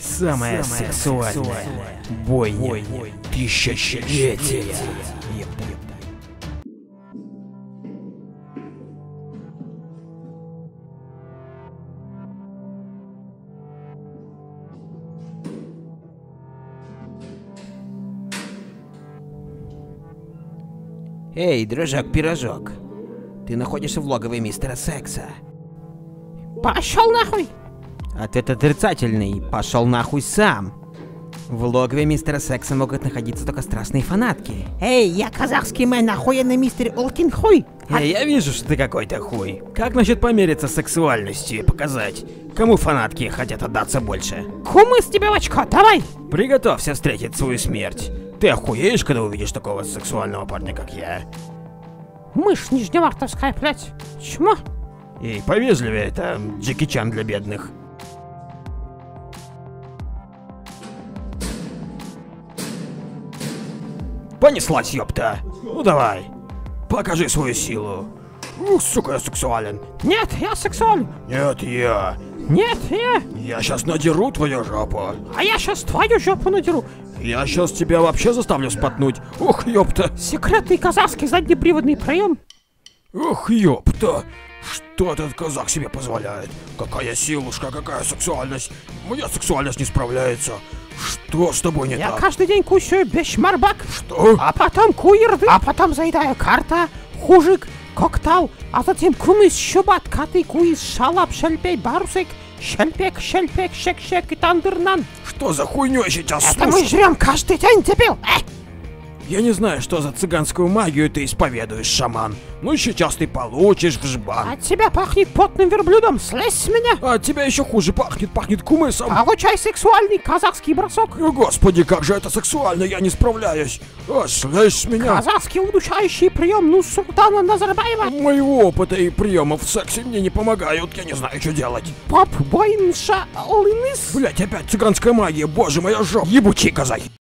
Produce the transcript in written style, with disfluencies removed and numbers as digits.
Самая сексуальная бойня тысячелетия. Эй, дружок-пирожок, ты находишься в логове мистера Секса. Пошел нахуй! Ответ отрицательный. Пошел нахуй сам. В логове мистера Секса могут находиться только страстные фанатки. Эй, я казахский мэн, охуенный мистер Олкин хуй! Эй, я вижу, что ты какой-то хуй. Как насчет помериться сексуальностью и показать, кому фанатки хотят отдаться больше? Кумыс тебе в очко, давай! Приготовься встретить свою смерть. Ты охуеешь, когда увидишь такого сексуального парня, как я? Мышь нижневартовская, блядь. Чмо? И повежливее, это Джеки Чан для бедных. Понеслась, ёпта. Ну давай, покажи свою силу. Ух, сука, я сексуален. Нет, я сексуален. Нет, я. Нет, я. Я сейчас надеру твою жопу. А я сейчас твою жопу надеру. Я сейчас тебя вообще заставлю спотнуть. Ух, ёпта. Секретный казахский заднеприводный прием. Ух, ёпта. Что этот казах себе позволяет? Какая силушка, какая сексуальность. Моя сексуальность не справляется. Что с тобой не Я так? каждый день кушаю бешмарбак. Что? А потом куирды. А потом заедаю карта, хужик, коктал. А затем кумыс, щубат, каты, куис, шалап, шельпей, барусек, шельпек, шельпек, шек-шек и тандырнан. Что за хуйню сейчас Это мы слушаю? жрем каждый день, дебил. Я не знаю, что за цыганскую магию ты исповедуешь, шаман. Ну сейчас ты получишь в жбан. От тебя пахнет потным верблюдом, слезь с меня. А от тебя еще хуже пахнет кумысом. Получай сексуальный казахский бросок. О, господи, как же это сексуально, я не справляюсь. А, слезь с меня. Казахский удушающий прием Нурсултана Назарбаева. Моего опыта и приемов в сексе мне не помогают, я не знаю, что делать. Поп бойнша алыныс. Блять, опять цыганская магия, боже моя жопа. Ебучий казах.